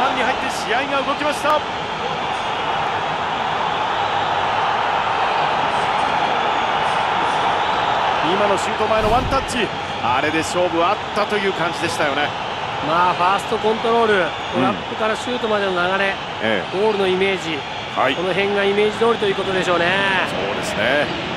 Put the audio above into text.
盤に入って試合が動きました。今のシュート前のワンタッチ、あれで勝負あったという感じでしたよね。 まあファーストコントロール、トラップからシュートまでの流れ、ゴールのイメージ、この辺がイメージ通りということでしょうね。 そうですね。